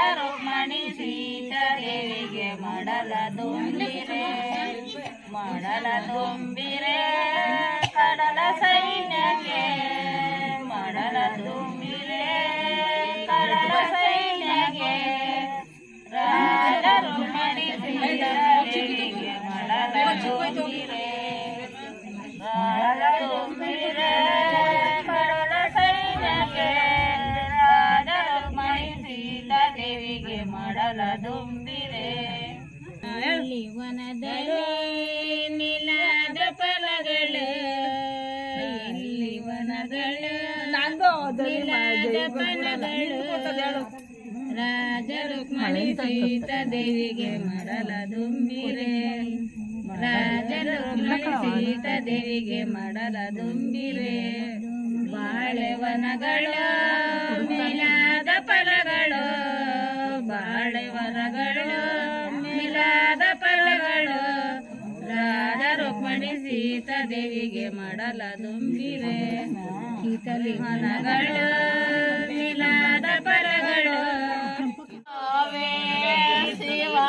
ರುಕ್ಮಣಿ ಸೀತಾ ದೇವಿಗೆ ಮಡಲ ತುಂಬಿರೆ ಮಡಲ ತುಂಬಿರೆ ಕಡಲ ಸೈನ್ಯಕ್ಕೆ ಮಡಲ ತುಂಬಿರೆ ಕಡಲ ಸೈನ್ಯಕ್ಕೆ ರಾಜ ರುಕ್ಮಣಿ ಸೀತಾ ದೇವಿಗೆ ಮಡಲ ತುಂಬಿರೆ ಮಡಲ ತುಂಬಿರೆ ಕಡಲ ಸೈನ್ಯಕ್ಕೆ ರಾಜ ರುಕ್ಮಣಿ ಸೀತಾ ದೇವಿಗೆ ಮಡಲ ತುಂಬಿರೆ ವನದಲ್ಲಿ ನಿಲಾದ ಫಲಗಳು ಇಲ್ಲಿ ವನಗಳು ನಿಲಾದ ಫಲಗಳು ರಾಜ ರುಕ್ಮಣಿ ಸೀತಾ ದೇವಿಗೆ ಮಡಲ ತುಂಬಿರೆ ರಾಜ ರುಕ್ಮಣಿ ಸೀತಾ ದೇವಿಗೆ ಮಡಲ ತುಂಬಿರೆ ಬಾಳೆವನಗಳು ಮಿಲಾದ ಫಲಗಳು ಬಾಳೆವನಗಳು ಮಿಲಾದ ಫಲಗಳು ರಾಜ ರುಕ್ಮಣಿ ಸೀತಾ ದೇವಿಗೆ ಮಡಲ ತುಂಬಿರೆ ಕಿತಲಿ ವನಗಳು ಮಿಲಾದ ಫಲಗಳು ಶಿವ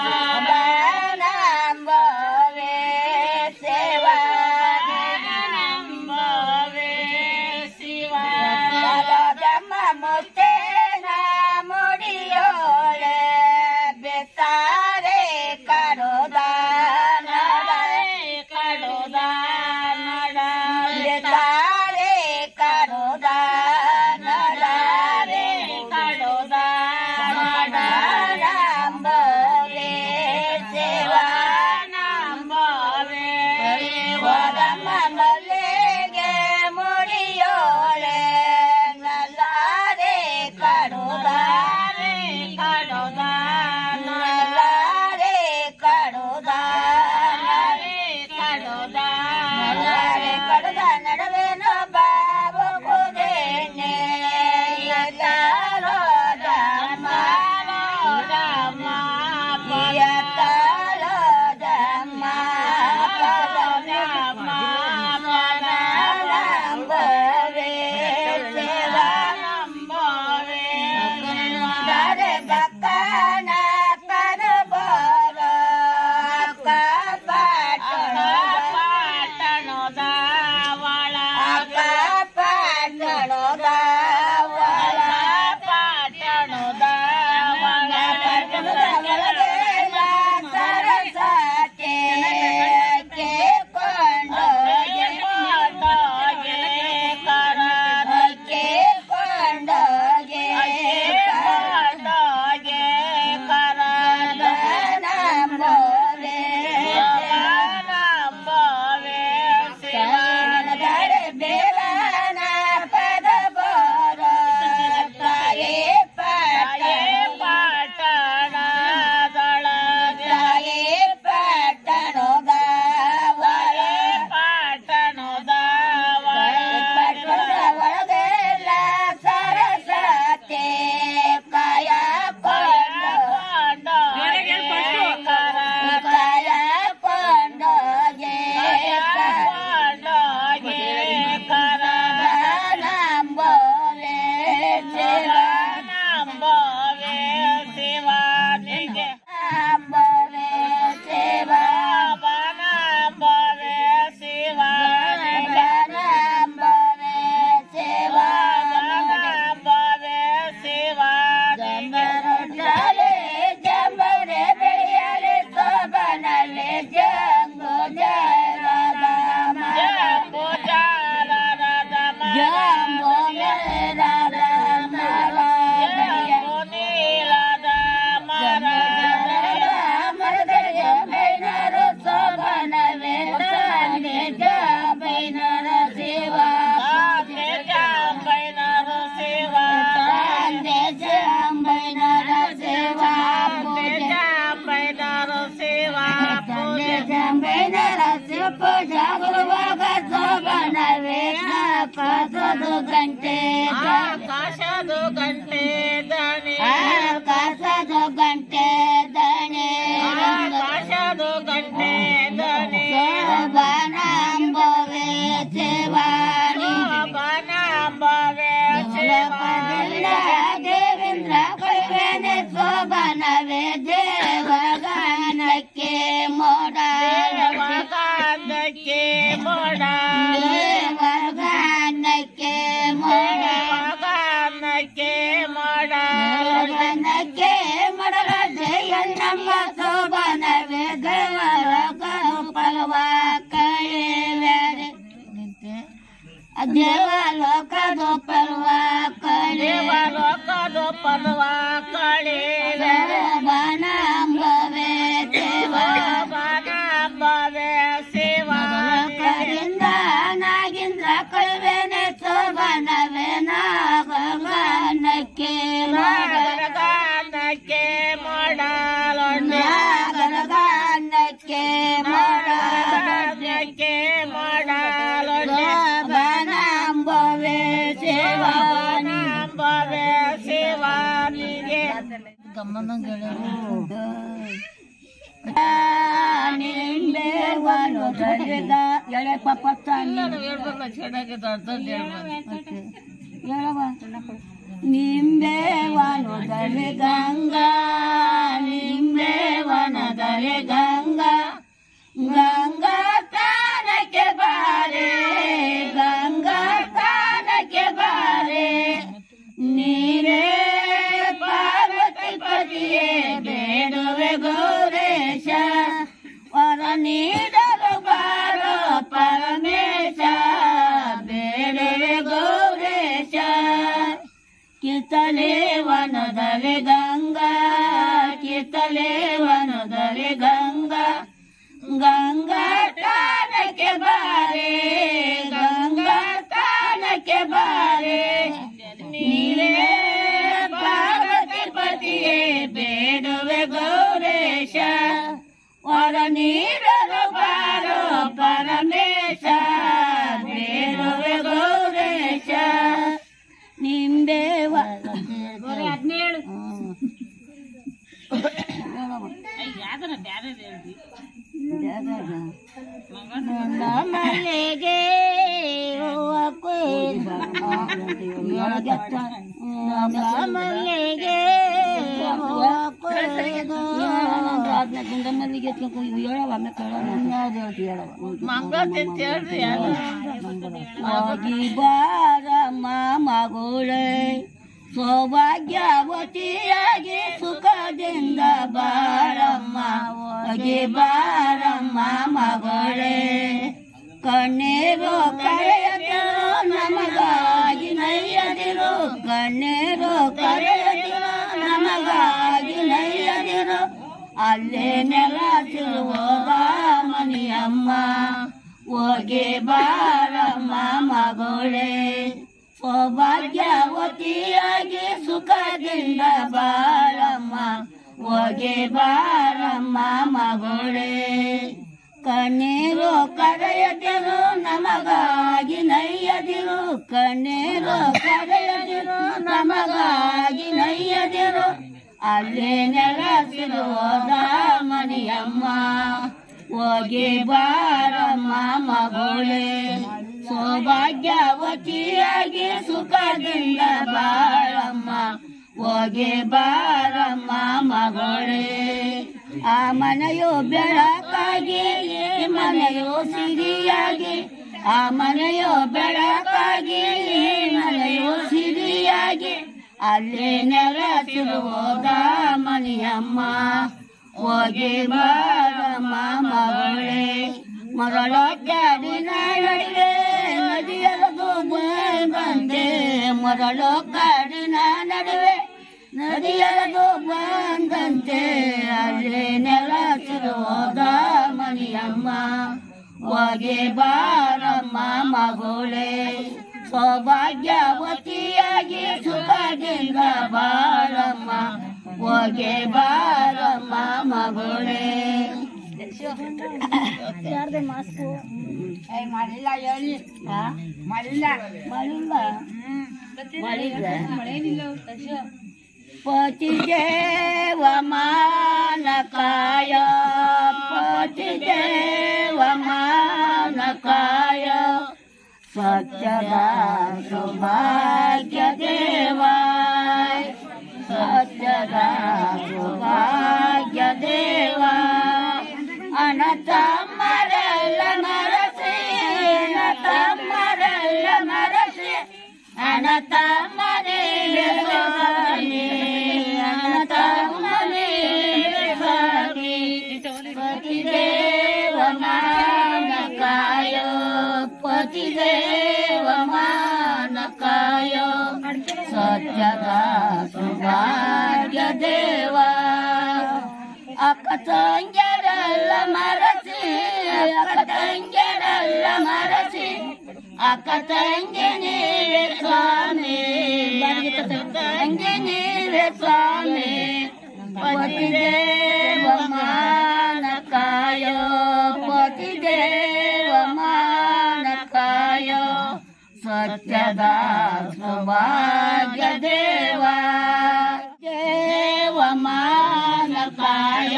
ಆಕಾಶದು ಗಂಟೆ ದಣೆ ಆಕಾಶದು ಗಂಟೆ ದಣೆ ಆಕಾಶದು ಗಂಟೆ ದಣೆ ಶೋಭಾನಾಂಬವೇ ಸೇವಾನಿ ಶೋಭಾನಾಂಬವೇ ಸೇವಾನಿ ದೇವೇಂದ್ರ ಕೈವೇ ಕಳುವೆನೆ ಶೋಭನವೇ ದೇವಗಾನಕ್ಕೆ ಮೋಡ ದೇವಗಾನಕ್ಕೆ ಮೋಡ ದೇವಗಾನಕ್ಕೆ ಮೋಡ ದೇವಗಾನಕ್ಕೆ ಮೋಡ ದೇವಗಾನಕ್ಕೆ ಮೋಡ ಜಯಣ್ಣಮ್ಮ ಶೋಭನವೇ ದೇವರ ಗೋಪಾಲವ ಕಳೆವೆ ದೇವಲೋಕದ ಪರ್ವ ಕಳೆ ದೇವಲೋಕದ ಪರ್ವ ಕಳೆ ಬಾನಾಂಬವೆ ಬಾನಾಂಬವೆ ಸೇವಾಕರಿಂದ ನಾಗಿಂದ್ರ ಕಳುವೆನೆ ಶೋಭನವೇ ನಾಗಗಾನಕ್ಕೆ ನಾಗಗಾನಕ್ಕೆ ಮಾಡಲೊಣ್ಣ ನಾಗಗಾನಕ್ಕೆ ಮಾಡಲೊಣ್ಣಕ್ಕೆ ಮಾಡಲೊಣ್ಣ ಬಾನಾಂಬವೆ ಸೇವಾನಿಂಬವೆ ಸೇವಾನಿಗೆ ಗಮ್ಮನಂಗ ನಿಂಬೆವನು ದರೆಗ ಎಳೆ ಪಪ್ಪ ನಿಂಬೆವನು ದರೆ ಗಂಗಾ ನಿಂಬೆವನ ದರೆ ಗಂಗಾ ಗಂಗಾ ತಾನಕ್ಕೆ ಬಾರೆ ಗಂಗಾ ತಾನಕ್ಕೆ ಬಾರೆ ನೀರೇ ಪಾರ್ವತಿ ಪತಿಯೇ ಬೇಡುವೆ ಗೌರೇಶ ವರ ನೀಡಲು ಬಾರೋ ಪರಮೇಶ ಬೇಡುವೆ ಗೌರೇಶ ಕಿತ್ತಲೆ ವನದಲ್ಲಿ ಗಂಗಾ ಕಿತ್ತಲೆ ವನದಲ್ಲಿ ಗಂಗಾ ಗಂಗಾ ತಾನಕ್ಕೆ ಬಾರೆ ಗಂಗಾ ತಾನಕ್ಕೆ ಬಾರೆ ನೀರೇ ಪಾರ್ವತಿ ಪತಿಯೇ ಬೇಡುವೆ ಗೌರೇಶ ವರ ನೀಡಲು ಬಾರೋ ಪರಮೇಶ ಬೇಡುವೆ ಗೌರೇಶ ನಿಂಬೆವ 17 ಮಲ್ಲಿಗೆ ಹೂವ ಮಲ್ಲಿಗೆ ಮಲ್ಲಿಗೆ ಬಾರಮ್ಮ ಮಗುಳೆ ಸೌಭಾಗ್ಯವತಿಯಾಗಿ ಸುಖದಿಂದ ಬಾರಮ್ಮ ಬಾರಮ್ಮ ಮಗಳೇ ಕಣ್ಣೀರು ಕರೆಯದಿರು ನಮಗಾಗಿ ನಯ್ಯದಿರು ಕಣ್ಣೀರು ಕರೆಯದಿರು ನಮಗಾಗಿ ನಯ್ಯದಿರು ಅಲ್ಲೇ ನೆಲಸಿರುವುದ ಮನಿಯಮ್ಮ ಹೋಗಿ ಬಾರಮ್ಮ ಮಗಳೇ ಸೌಭಾಗ್ಯವತಿಯಾಗಿ ಸುಖದಿಂದ ಬಾರಮ್ಮ ಹೋಗಿ ಬಾರಮ್ಮ ಮಗಳೇ ಕಣ್ಣೀರು ಕರೆಯದಿರು ನಮಗಾಗಿ ನಯ್ಯದಿರು ಕಣ್ಣೀರು ಕರೆಯದಿರು ನಮಗಾಗಿ ನಯ್ಯದಿರು ಅಲ್ಲೇ ನೆಲಸಿರುವುದ ಮನಿಯಮ್ಮ ಹೋಗಿ ಬಾರಮ್ಮ ಮಗಳೇ ಸೌಭಾಗ್ಯವತಿಯಾಗಿ ಸುಖದಿಂದ ಬಾರಮ್ಮ ಹೋಗಿ ಬಾರಮ್ಮ ಮಗಳೇ ಆ ಮನೆಯು ಬೆಳಕಾಗಿ ಈ ಮನೆಯು ಸಿರಿಯಾಗಿ ಆ ಮನೆಯು ಬೆಳಕಾಗಿ ಈ ಮನೆಯು ಸಿರಿಯಾಗಿ ಅಲ್ಲಿ ನೆಲಸಿರುವುದ ಮನಿಯಮ್ಮ ಹೋಗಿ ಬಾರಮ್ಮ ಮಗಳೇ ಮರಳೊಕ್ಕಾಡಿನ ನಡುವೆ ನದಿಯರದು ಬಂದೆ ಮರಳೊಕ್ಕಾಡಿನ ನಡುವೆ ನದಿಯರದು ಬಂದಂತೆ ಅಲ್ಲಿ ನೆಲಸಿರುವುದ ಮನಿಯಮ್ಮ ಹೋಗಿ ಬಾರಮ್ಮ ಮಗಳೇ ಸೌಭಾಗ್ಯವತಿಯಾಗಿ ಸುಖದಿಂದ ಬಾರಮ್ಮ ಹೋಗಿ ಬಾರಮ್ಮ ಮಗಳೇ ಮಾಡಿಲ್ಲ ಹೇಳಿ ಮಾಡಿಲ್ಲ ಮಾಡಿಲ್ಲ ಮಾಡಿಲ್ಲ ಪತಿ ದೇವ ಮಾನಕಾಯ ಪತಿ ದೇವ ಮಾನಕಾಯ ಸತ್ಯದ ಸೌಭಾಗ್ಯ ದೇವಾಯ ಸತ್ಯದ ಸೌಭಾಗ್ಯ ದೇವ ಅನತಮ್ಮರೆಲ್ಲ ಮರಸಿ ಅನತಮ್ಮರೆಲ್ಲ ಮರಸಿ ಅನತಮ್ಮನೇ ಸ್ವಾಮಿ ಅನತಮ್ಮನೇ ಸ್ವಾಮಿ ಪತಿದೇವ ಮಾನಕಾಯ ಪತಿದೇವ ಮಾನಕಾಯ ಸತ್ಯದ ಸೌಭಾಗ್ಯ ದೇವ ಅಕ್ಕ ತಂಗಿಯರೆಲ್ಲ ಮರಸಿ ಅಕ್ಕ ತಂಗಿಯರೆಲ್ಲ ಮರಸಿ ಅಕ್ಕ ತಂಗಿ ನೀವೇ ಸ್ವಾಮಿ ತಂಗಿ ನೀವೇ ಸ್ವಾಮಿ ಪತಿದೇವ ಮಾನಕಾಯ ಪತಿದೇವ ಮಾನಕಾಯ ಸತ್ಯದ ಸೌಭಾಗ್ಯ ದೇವ ದೇವ ಮಾನಕಾಯ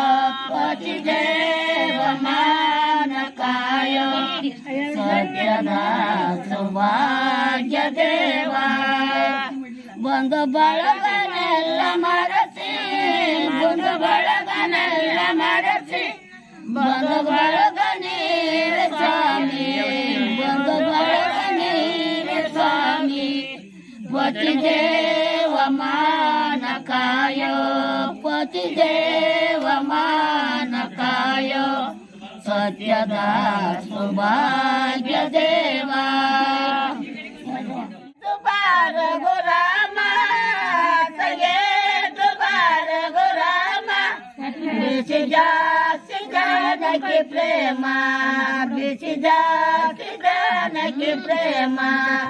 ಪತಿದೇವ ಮಾನಕಾಯ ಸತ್ಯದ ಸೌಭಾಗ್ಯ ದೇವ ಬಂಧು ಬಳಗನೆಲ್ಲ ಮರಸಿ ಬಂಧು ಬಳಗನೆಲ್ಲ ಮರಸಿ ಬಂಧು ಬಳಗ ನೀವೇ ಸ್ವಾಮಿ ಬಂಧು ಬಳಗ ನೀವೇ ಸ್ವಾಮಿ ಪತಿದೇವ ಮಾನಕಾಯ ಪತಿದೇವ ಮಾನಕಾಯ ಸತ್ಯದ ಸೌಭಾಗ್ಯ ದೇವ ದುಬಾರ ಗುರಾಮ ಸಗೆ ದುಬಾರ ಗುರಾಮ ಬಿಸಿ ಜಾಸ್ತಿ ಜನಕ್ಕೆ ಪ್ರೇಮ ಬಿಸಿ ಜಾಸ್ತಿ ಜನಕ್ಕೆ ಪ್ರೇಮ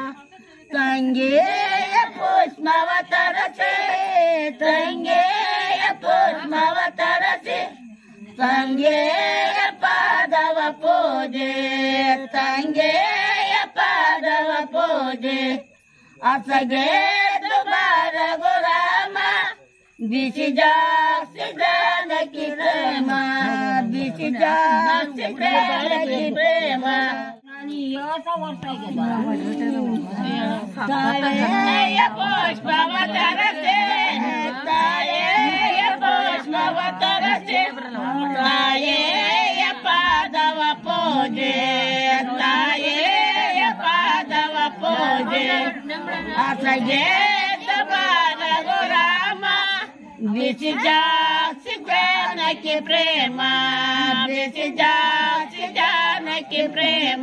ತಂಗೆಯ ಪುಷ್ಪವ ತರಸೆ ತಂಗೆಯ ಪುಷ್ಪವ ತರಸೆ ತಂಗೆಯ ಪಾದವ ಪೂಜೆ ತಂಗೆಯ ಪಾದವ ಪೂಜೆ ಅಸಗೆ ದುಬಾರ ಗುರಾಮ ಬಿಸಿ ಜಾಸ್ತಿ ಜನಕ್ಕೆ ಪ್ರೇಮ ಬಿಸಿ ಜಾಸ್ತಿ ಜನಕ್ಕೆ ಪ್ರೇಮ ತಾಯೇಯ ಪುಷ್ಪವ ತರಸೆ ತಾಯೇಯ ಪುಷ್ಪವ ತರಸೆ ತಾಯೇಯ ಪಾದವ ಪೂಜೆ ತಾಯೇಯ ಪಾದವ ಪೂಜೆ ಅಸಗೆ ದುಬಾರ ಗುರಾಮ ಬಿಸಿ ಜಾಸ್ತಿ ಜನಕ್ಕೆ ಪ್ರೇಮ ಬಿಸಿ ಜಾಸ್ತಿ ಜನಕ್ಕೆ ಪ್ರೇಮ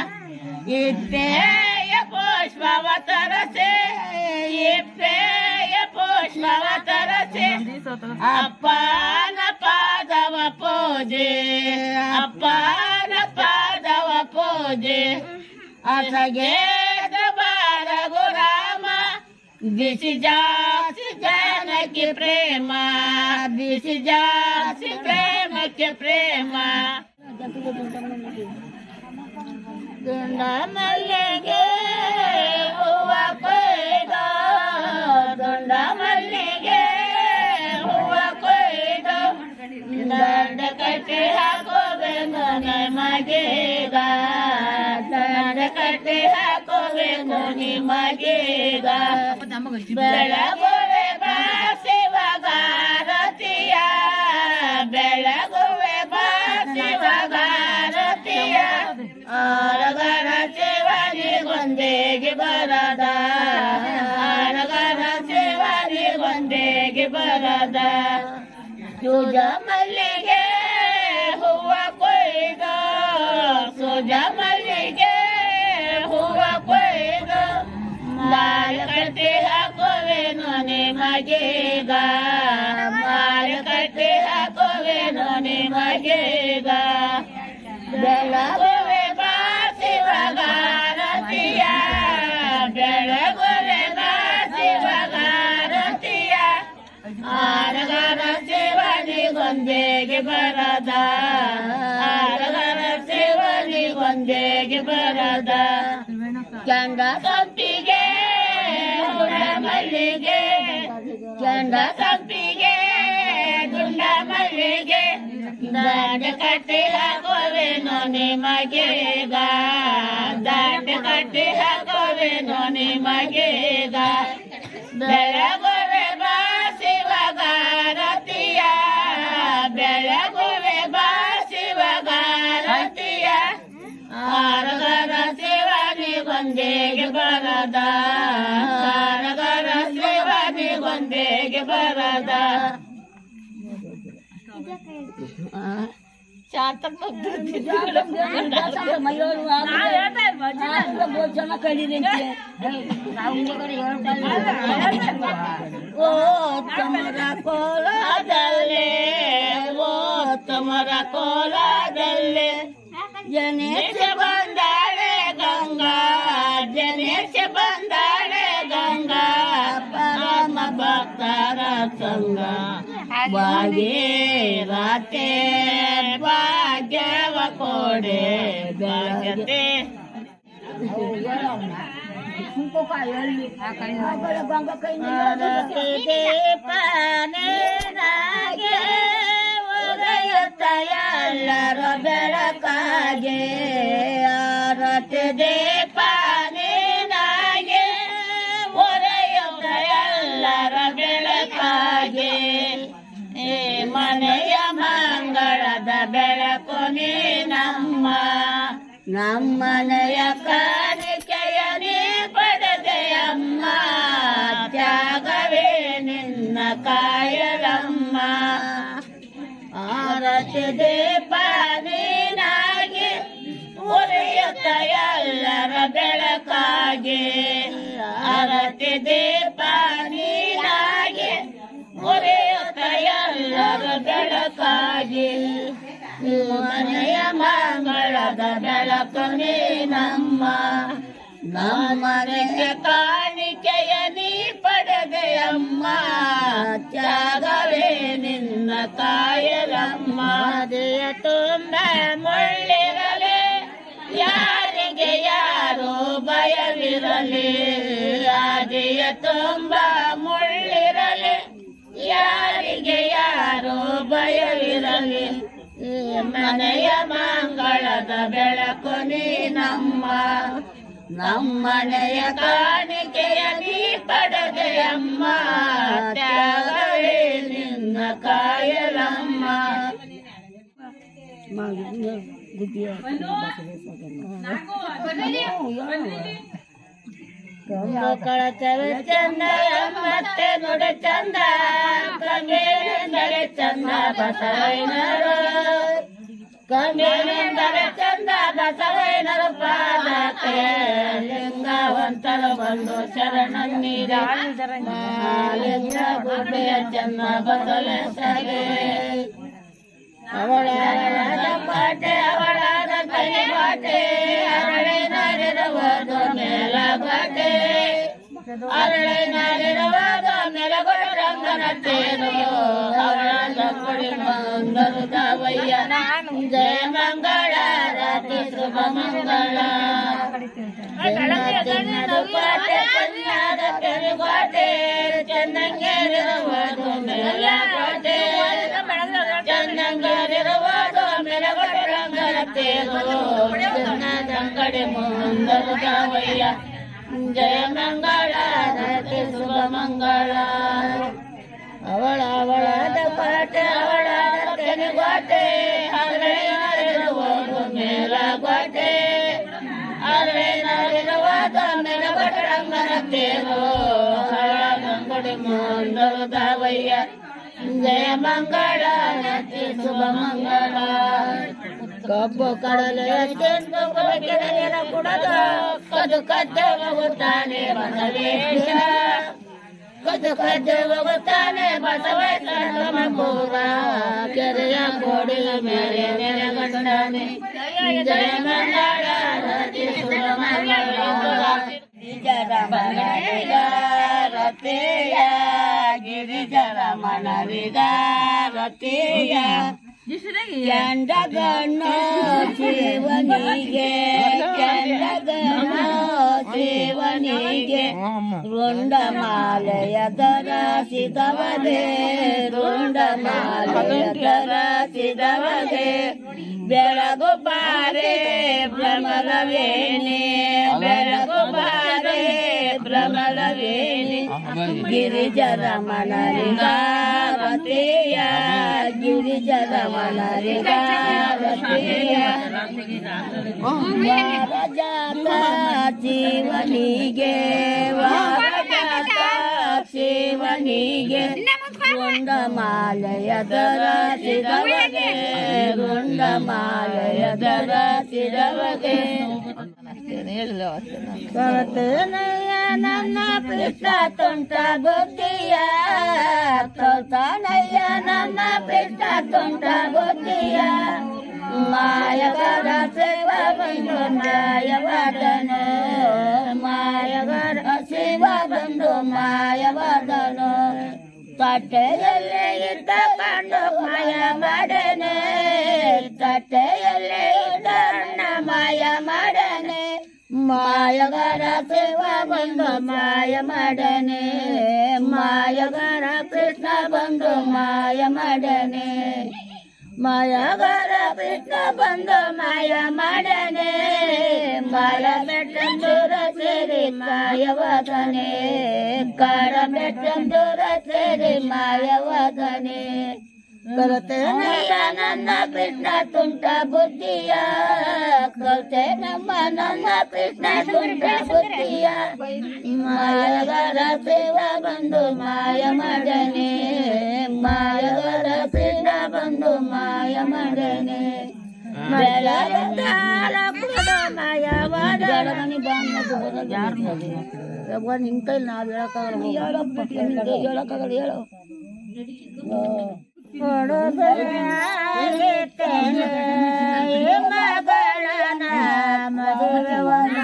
ಇಪ್ಪೆಯ ಪುಷ್ಪವ ತರಸೆ ಇಪ್ಪೆಯ ಪುಷ್ಪವ ತರಸೆ ಅಪ್ಪನ ಪಾದವ ಪೂಜೆ ಅಪ್ಪನ ಪಾದವ ಪೂಜೆ ಅಸಗೆ ದುಬಾರ ಗುರಾಮ ಬಿಸಿ ಜಾಸ್ತಿ ಜನಕ್ಕೆ ಪ್ರೇಮ ಬಿಸಿ ಜಾಸ್ತಿ ಪ್ರೇಮಕ್ಕೆ ಪ್ರೇಮ ದುಂಡ ಮಲ್ಲಿಗೆ ಹೂವ ಕೊಯ್ದ ದುಂಡ ಮಲ್ಲಿಗೆ ಹೂವ ಕೊಯ್ದ ದಂಡ ಕಟ್ಟಿ ಹಾಕೋಬೇಕು ನಿಮಗೀಗ ದಂಡ ಕಟ್ಟಿ ಹಾಕೋಬೇಕು ನಿಮಗೀಗ ಬೆಳಗುವೆ ಬಾ ಶಿವಗಾರತಿಯ ಬೆಳಗುವೆ ಬಾ ಶಿವಗಾರತಿಯ ಆರಗರ ಶಿವನಿಗೊಂದಿಗೆ ಬರದ ಆರಗರ ಶಿವನಿಗೊಂದಿಗೆ ಬರದ ಸುಜ ಮಲ್ಲಿಗೆ ಹೂವ ಕೊಯ್ದ ಸುಜ ಮಲ್ಲಿಗೆ ಹೂವ ಕೊಯ್ದ ಮಾಲ ಕಟ್ಟಿ ಹಾಕುವೆನು ನಿಮಗೀಗ ಮಾಲ ಕಟ್ಟಿ ಹಾಕುವೆನು ನಿಮಗೀಗ ಬೆಳಗುವೆ ಬಾ ಶಿವಗಾರತಿಯ ಬೆಳಗುವೆ ಬಾ ಶಿವಗಾರತಿಯ ಆರಗರ ಶಿವನಿಗೊಂದಿಗೆ ಬರದ ಆರಗರ ಶಿವನಿಗೊಂದಿಗೆ ಬರದ ಚಂದ ಸಂಪಿಗೆ ಹುಳ ಮಲ್ಲಿಗೆ ಚಂದ ಸಂಪಿಗೆ ದುಂಡ ಮಲ್ಲಿಗೆ ದಾಂಡ ಕಟ್ಟಿ ಹಾಕುವೆನು ನಿಮಗೀಗ ದಾಂಡ ಕಟ್ಟಿ ಹಾಕುವೆನು ನಿಮಗೀಗ ಬೆಳಗುವೆ ಬಾ ಗೊಂದೆಗೆ ಬರದ ಆರಗರ ಶಿವನಿಗೊಂದೆಗೆ ಬರದ ತಮರ ಕೋಲದಲ್ಲೇ ತಮರ ಕೋಲದಲ್ಲೇ ಜನೇಶ ಬಂದಾಳೆ ಗಂಗಾ ಜನೇಶ ಬಂದಾಳೆ ಗಂಗಾ ಪರಮ ಭಕ್ತರ ಸಂಗ ಭಾಗೀರಥಿ ಭಾಗ್ಯವ ಕೊಡೆ ಭಾಗ್ಯತೆ ಪಾನೇನಾಗೆ ಉದಯುತ್ತ ಎಲ್ಲರ ಬೆಳಕಾಗೆ ಆರತಿ ದೀಪಾನೇನಾಗೆ ಉದಯುತ್ತ ಎಲ್ಲರ ಬೆಳಕಾಗೆ ಈ ಮನೆಯ ಮಂಗಳದ ಬೆಳಕು ನೀ ನಮ್ಮನೆಯ ಕಾಣಿಕೆಯ ನೀ ಪಡೆದೆಯಮ್ಮ ತ್ಯಾಗವೇ ನಿನ್ನ ಕಾಯಲಮ್ಮ ಆರತಿ ದೀಪ ನೀನಾಗಿ ಉರಿಯುತ್ತ ಎಲ್ಲರ ಬೆಳಕಾಗಿ ಆರತಿ ದೀಪ ನೀನಾಗಿ ಉರಿಯುತ್ತ ಎಲ್ಲರ ಬೆಳಕಾಗಿ ಮನೆಯ ಮಂಗಳದ ಬೆಳಕು ನೀ ನಮ್ಮನೆಯ ಕಾಣಿಕೆಯ ನೀ ಪಡೆದೆಯಮ್ಮ ತ್ಯಾಗವೇ ನಿನ್ನ ಕಾಯಲಮ್ಮ ದೇಯ ತುಂಬ ಮುಳ್ಳಿರಲಿ ಯಾರಿಗೆ ಯಾರೋ ಭಯವಿರಲಿ ಆದಿಯ ತುಂಬ ಮುಳ್ಳಿರಲಿ ಯಾರಿಗೆ ಯಾರೋ ಭಯವಿರಲಿ ಮನೆಯ ಮಂಗಳದ ಬೆಳಕು ನೀ ನಮ್ಮನೆಯ ಕಾಣಿಕೆಯ ನೀ ಪಡೆದೆಯಮ್ಮ ತ್ಯಾಗವೇ ನಿನ್ನ ಕಾಯಲಮ್ಮ ಕಳಚವೆ ಚಂದ ಮತ್ತೆ ನುಡಿ ಚಂದ ಕಮೇನೆಂದರೆ ಚಂದ ಬಸವೈನರು ಕಮೇನೆಂದರೆ ಚಂದ ಬಸವೈನರು ಪಾದಕ್ಕೆ ಲಿಂಗವಂತರು ಬಂದು ಶರಣನ್ನೀರ ಲಿಂಗ ಗುಬ್ಬೆಯ ಚನ್ನ ಬಸವೇಶ್ವರೇ ಅವಳಾದ ಪಾಟೆ ಅವಳಾದ ಕೈ ಬಾಟೆ ಅರಳೆ ನಾರಿರುವುದು ಮೇಲಗಾಟೆ ಅರಳೆ ನಾರಿರುವುದು ಮೇಲಗೊಳ ರಂಗನ ತೇರು ಅವಳಾದ ಕೊಡಿ ಬಂದರು ದಾವಯ್ಯ ಜಯ ಮಂಗಳ ರಾತ್ರಿ ಶುಭ ಮಂಗಳ ಚಿನ್ನದ ಪಾಟೆ ಚಿನ್ನದ ಕೆರೆಗಾಟೆ ಚೆನ್ನಂಗೇರಿರುವುದು ಮೇಲಗಾಟೆ ಚನ್ನಂಗೇರಿರುವುದು ಮೇಲಗೊಳ ರಂಗನ ತೇರು ಚಿನ್ನದಂಗಡಿ ಮುಂದರು ದಾವಯ್ಯ ಜಯ ಮಂಗಳ ರಾತ್ರಿ ಶುಭ ಮಂಗಳ ಅವಳಾದ ಪಾಟೆ ಅವಳಾದ ಕೆನೆಗಾಟೆ ಅರಳೆ ನಾರಿರುವುದು ಮೇಲಗಾಟೆ ಅರಳೆ ನಾರಿರುವುದು ಮೇಲಗೊಳ ರಂಗನ ತೇರು ಹಳಗಂಗಡಿ ಮುಂದರು ದಾವಯ್ಯ ಜಯ ಮಂಗಳ ರಾತ್ರಿ ಶುಭ ಮಂಗಳ ಕಬ್ಬು ಕಡಲೆಯ ತಿಂದು ಕೊರಕೆರೆಯರ ಕುಡದು ಕದು ಕದ್ದು ಹೋಗುತ್ತಾನೆ ಬಸವೇಶ ಕದು ಕದ್ದು ಹೋಗುತ್ತಾನೆ ಬಸವೇಶ್ವರ ಮಗೂರ ಕೆರೆಯ ಕೋಡಿಯ ಮೇಲೆ ನೆರೆಗಂಡಾನೆ ಜಯ ಮಂಗಳ ರಾತ್ರಿ ಶುಭ ಮಂಗಳ ಗಿರಿಜರಮಣರಿಗ ರತೆಯ ಗಿರಿಜರಮಣರಿಗ ರತೆಯ ಚಂಡಗಣ್ಣ ಶಿವನಿಗೆ ಚಂಡಗಣ್ಣ ಶಿವನಿಗೆ ರುಂಡಮಾಲೆಯ ಧರಿಸಿದವನೇ ರುಂಡಮಾಲೆಯ ಧರಿಸಿದವನೇ ಬೆಳಗು ಬಾರೆ ಭ್ರಮರವೇಣಿ ಬೆಳಗು ಬಾರೆ ಭ್ರಮರವೇಣಿ ಗಿರಿಜರಮಣರಿಗ ರತೆಯ ಶಿವನಿಗೆ ಶಿವನಿಗೆ ಗುಂಡಮಾಲೆಯ ಧರಿಸಿದವಗೆ ಗುಂಡಮಾಲೆಯ ಧರಿಸಿದವಗೆ ಕೊರತನಯ್ಯ ನನ್ನ ಕೃಷ್ಣ ತುಂಟ ಬುದ್ಧಿಯ ಕೊರತನಯ್ಯ ನನ್ನ ಕೃಷ್ಣ ತುಂಟ ಬುದ್ಧಿಯ ಮಾಯಗರ ಶಿವ ಬಂಧು ಮಾಯವದನು ಮಾಯಗರ ಶಿವ ಬಂಧು ಮಾಯವದನು ತಟ್ಟೆಯಲ್ಲೇ ಇಟ್ಟಕೊಂಡು ಮಾಯ ಮಾಡನೆ ತಟ್ಟೆಯಲ್ಲೇ ಇಟ್ಟಣ್ಣ ಮಾಯ ಮಾಡನೆ ಮಾಯಗರ ಶಿವ ಬಂಧು ಮಾಯ ಮಾಡನೆ ಮಾಯಗರ ಕೃಷ್ಣ ಬಂಧು ಮಾಯ ಮಾಡನೆ ಮಾಯಗರ ಕೃಷ್ಣ ಬಂಧು ಮಾಯ ಮಾಡನೆ ಮಾಯ ಬೆಟ್ಟಂದೂರ ಸೇರಿ ಮಾಯವದನೆ ಕಾರ ಬೆಟ್ಟಂದೂರ ಸೇರಿ ಮಾಯವದನೆ ಕೊರತನಯ್ಯ ನನ್ನ ಕೃಷ್ಣ ತುಂಟ ಬುದ್ಧಿಯ ಕೊರತೆ ನಮ್ಮ ನನ್ನ ಕೃಷ್ಣ ತುಂಟ ಬುದ್ಧಿಯ ಮಾಯಗರ ಶಿವ ಬಂಧು ಮಾಯ ಮಾಡನೆ ಮಾಯಗರ ಕೃಷ್ಣ ಬಂಧು ಮಾಯ ಮಾಡನೆ ಬೆಳಗಾಲ ಮಾಯವಾದ ನಿಮ್ ಕೈ ನಾವ್ ಹೇಳಕ್ಕಾಗಲ್ಲ ಹೇಳೋ ಮಗಳನ ಮದುವೆ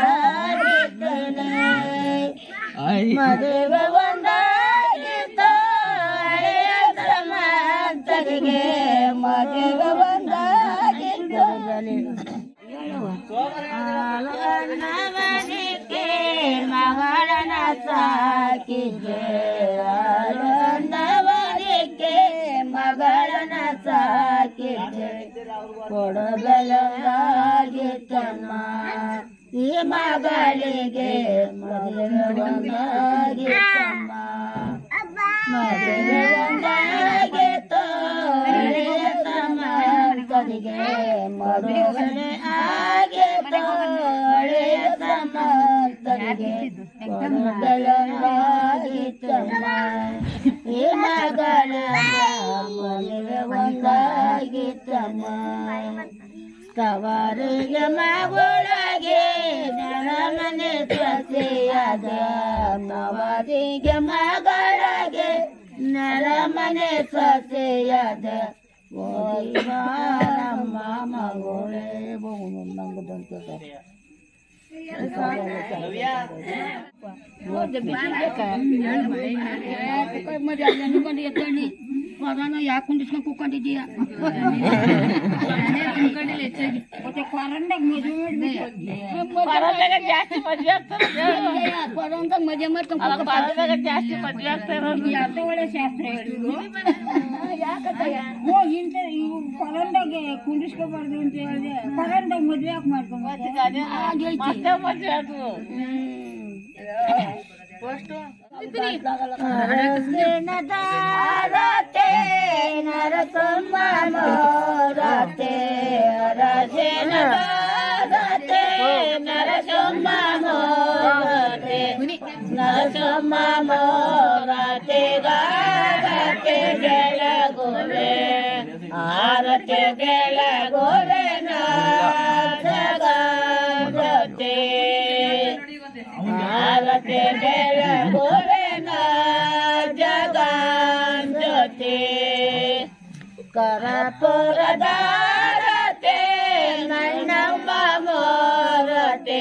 ಮದುವೆ ಒಂದಾಗಿತ್ತು ಹಳೆಯ ಕ್ರಮಾಂತರಿಗೆ ಮದುವೆ ಒಂದಾಗಿತ್ತು ಮನೆಗೆ ಮಗಳನ ಸಾಕಿದೆ ಮಗಳನ ಸಾಕಿದೆ ಕೊಡಬಲಾಗಿತ್ತಮ್ಮ ಈ ಮಗಳಿಗೆ ಮದುವೆ ಒಂದಾಗಿತ್ತಮ್ಮ ಮದುವೆ ಒಂದಾಗಿತ್ತು ಸಮಂತರಿಗೆ ಮದುವೆ ಆಗಿತ್ತು ಹಳೆಯ ಸಮಂತರಿಗೆ ಕೊಡಬಲಾಗಿತ್ತಮ್ಮ ಈ ಮಗಳ ಮದುವೆ ಒಂದಾಗಿತ್ತಮ್ಮ ತವರಿಗೆ ಮಗಳಗೆ ನರಮನೆ ಸೊಸೆಯಾದ ತವರಿಗೆ ಮಗಳಗೆ ನರಮನೆ ಸೊಸೆಯಾದ ನಮ್ಮ ಮಗಳೇ ನಂಗದಂತ ಕೊರೋನಾ ಯಾಕೆ ಕುಂಡಿಸ್ಕೊಂಡು ಕೂಕೊಂಡಿದ್ದೀಯ ಕೊರೋನಾದಾಗ ಮದುವೆ ಮಾಡ್ಕೊಂಡು ಜಾಸ್ತಿ ಮದುವೆ ಆಗ್ತಾರೆ ಒಳ್ಳೆ ಶಾಸ್ತ್ರ ಹೇಳಿದ್ರು ಕೊರೋನಾದಾಗ ಕುಂಡಿಸ್ಕೋಬಾರ್ದು ಅಂತ ಹೇಳಿದೆ ಕೊರೋನಾದಾಗ ಮದುವೆ ಯಾಕೆ ಮಾಡ್ಕೊಂಡು ಮದುವೆ ಅದು ನರಸಮ್ಮ ಮೋರತೆ ನರಸಮ್ಮ ಮೋರತೆ ನರಸಮ್ಮ ಮೋರತೆ ಗಾರತೆ ಬೆಳಗುವೆ ಆರತೆ ಬೆಳಗುವೆ ನಾಗತೆ ಆರತೆ ಬೆಳಗುವೆ ಜಗಂಜತೆ ಕರಪುರದಾರತೆ ನನ್ನಮ್ಮ ಮೋರತೆ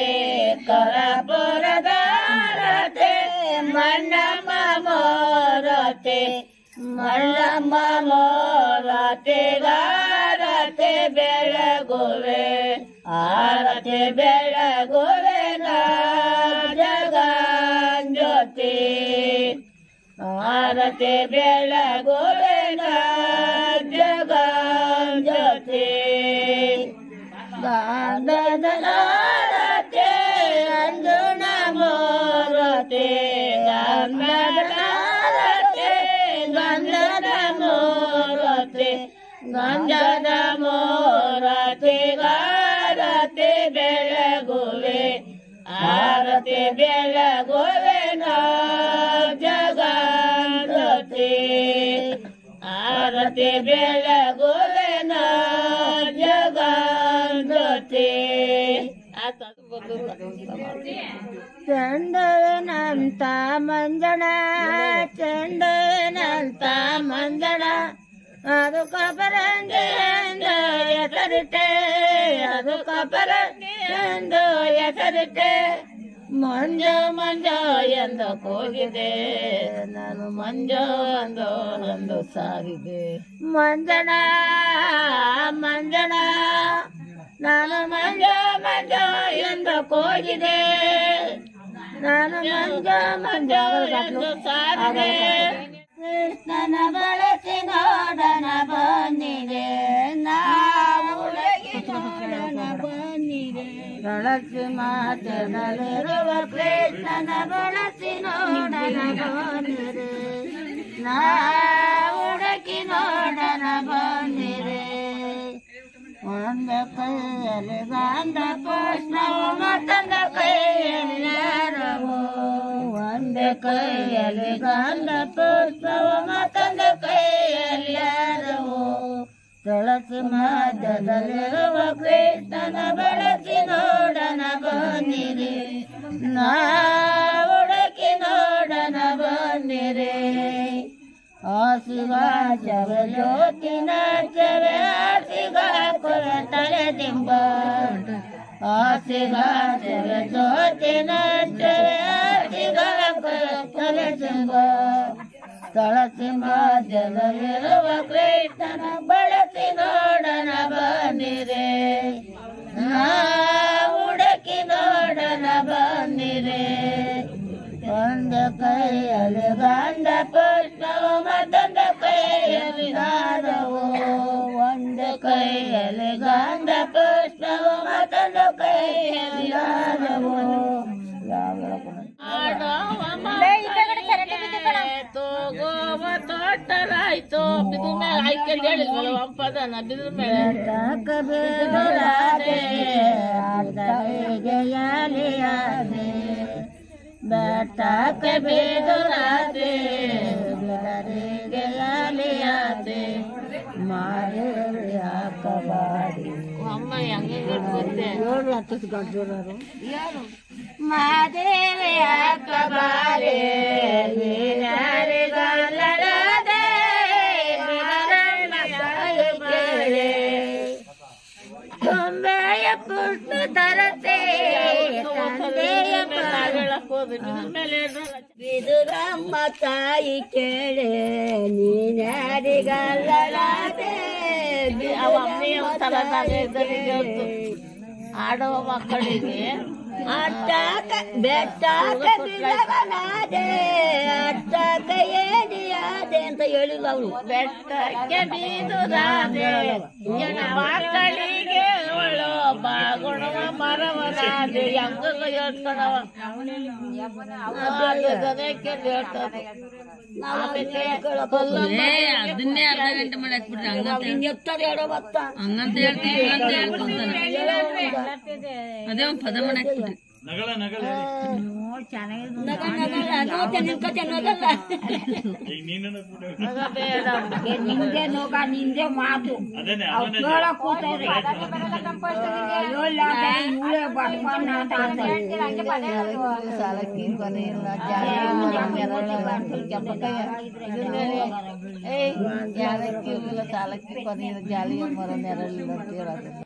ಕರಪುರದಾರತೆ ಮಣ್ಣಮ್ಮ ಮೋರತೆ ಮಣ್ಣಮ್ಮ ಮೋರತೆ ಗಾರತೆ ಬೆಳಗುವೆ ಆರತೆ ಬೆಳಗುವೆ ಜಗಂಜತೆ ಆರತೆ ಬೆಳಗುವೆ ಜಗಂಜತೆ ಗಾಂಧದಲಾರತೆ ಅಂಜುನ ಮೋರತೆ ಗಂಧದಲಾರತೆ ಗಂಧದ ಮೋರತೆ ಗಂಜದ ಮೋರತಿಗಾರತಿ ಬೆಳಗುವೆ ಆರತಿ ಬೆಳಗುವೆ ನಾ ಜಗಂಗತಿ ಆರತಿ ಬೆಳಗುವೆ ನಾ ಜಗಂಗತಿ ಚಂಡನಂತ ಮಂಜಣ ಚಂಡನಂತ ಮಂಜಣ ಅದು ಕಪರಂಗಿ ಎಂದು ಹೆಸರಿಟ್ಟೆ ಅದು ಕಪರಂಗಿ ಎಂದು ಹೆಸರಿಟ್ಟೆ ಮಂಜು ಮಂಜು ಎಂದು ಕೂಗಿದೆ ನಾನು ಮಂಜು ಎಂದು ಸಾಗಿದೆ ಮಂಜಣ ಮಂಜಣ ನಾನು ಮಂಜು ಮಂಜು ಎಂದು ಕೂಗಿದೆ ನಾನು ಮಂಜು ಮಂಜು ಎಂದು ಸಾಗಿದೆ ಕೃಷ್ಣನ ಬಳಸಿ ನೋಡನ ಬಂದಿದೆ ನಾವು ನೋಡನ ಬಂದಿದೆ ಬಳಸಿ ಮಾತನಲ್ಲಿರುವ ಕೃಷ್ಣನ ಬಳಸಿ ನೋಡನ ಬಂದಿದೆ ನಾವು ಹುಡುಕಿ ನೋಡನ ಬಂದಿದೆ ಒಂದು ಕೈಯಲ್ಲಿ ಗಂಧ ಪುಷ್ಪವು ಮತ್ತೊಂದು ಕೈಯಲ್ಲಿ ಅರವು ಒಂದು ಕೈಯಲ್ಲಿ ಗಂಧ ಪುಷ್ಪವು ಮತ್ತೊಂದು ಕೈಯಲ್ಲಿ ಅರವು ತುಳಸಿ ಮಧ್ಯದಲ್ಲಿರುವ ಕೃಷ್ಣನ ಬಳಸಿ ನೋಡನ ಬಂದಿರಿ ಹುಡುಕಿ ನೋಡನ ಬಂದಿರಿ ಆಸಿಗಾಚವ ಜ್ಯೋತಿನ ಚವೆ ಆಸಿಗ ಕೊರತಲೆ ದಿಂಬ ಆಸಿಗಾಚವ ಜ್ಯೋತಿನ ಚವೆ ಆಸಿಗ ಕೊರತಲೆ ದಿಂಬ ತುಳಸಿ ಮಧ್ಯದಲ್ಲಿರುವ ಕೃಷ್ಣನ ಬಳಸಿ ನೋಡನ ಬಂದಿರೆ ಹುಡುಕಿ ನೋಡನ ಬಂದಿರೆ ಒಂದು ಕೈಯಲ್ಲಿ ಗಂಧ ಪುಷ್ಪವು ಮತ್ತೊಂದು ಕೈಯಲ್ಲಿ ಹಾರವು ಒಂದು ಕೈಯಲ್ಲಿ ಗಂಧ ಪುಷ್ಪವು ಮತ್ತೊಂದು ಕೈಯಲ್ಲಿ ಹಾರವು ತೋಟರಾಯ್ತು ಬಿದ್ರ ಮೇಲೆ ಆಯ್ಕೊಂಡು ಹೇಳಿದ್ವಲ್ಲ ಒಂಪದನ ಬಿದ್ರ ಮೇಲೆ ಬೆಟ್ಟಕ್ಕೆ ಬೇದುರಾದೆ ಬಿಡರಿಗೆ ಯಾಲಿಯಾದೆ ಮಾರಿ ಹಾಕಬಾಡಿ ಅಮ್ಮ ಹೆಂಗೆ ಗೊತ್ತೇ ನೋಡಿ ಹತ್ತು ಗಂಟರು ಯಾರು ಮಾದೇವಿ ಹಾಕಬಾರೆ ನೀನಾರಿಗಲ್ಲದೆ ತುಂಬೆಯ ಪುಟ್ಟು ತರತೆ ಬಿದುರಮ್ಮ ತಾಯಿ ಕೇಳೆ ನೀನಾರಿಗಲ್ಲದೆ ಆಡುವ ಮಕ್ಕಳಿಗೆ ಬೆಟ್ಟಕ್ಕೆ ಬಿದ್ದವನಾದೆ ಅಟ್ಟಕ್ಕ ಏನಿಯಾದೆ ಅಂತ ಹೇಳಿಲ್ಲ ಅವಳು ಬೆಟ್ಟಕ್ಕೆ ಬೀದುದಾದೆ ಮಕ್ಕಳಿಗೆ ಅವಳು ಬಾಗುಣವ ಮರವನಾದೆ ಹೆಂಗ ಹೇಳ್ತಾನವ ಜನಕ್ಕೆ ಹೇಳ್ತಾನೆ ಅದನ್ನೇ ಅರ್ಧ ಗಂಟೆ ಮಾಡಿ ಹಾಕ್ಬಿಟ್ರಿ ಹಂಗಂತ ಹೇಳ್ತೀವಿ ಅದೇ ಒಂದ್ ಪದ ಮಾಡಿ ಹಾಕ್ಬಿಟ್ರಿ ನಿಂದೆ ನೋಗ ನಿಂದೆ ಮಾತು ಸಾಲಕ್ಕಿ ಕೊನೆಯಿಲ್ಲ ಜಾಲಿ ಸಾಲಕ್ಕಿ ಕೊನೆಯಿಲ್ಲ ಜಾಲಿ ಮರ ನೆರಳಿಲ್ಲ ಅಂತ ಹೇಳೋದು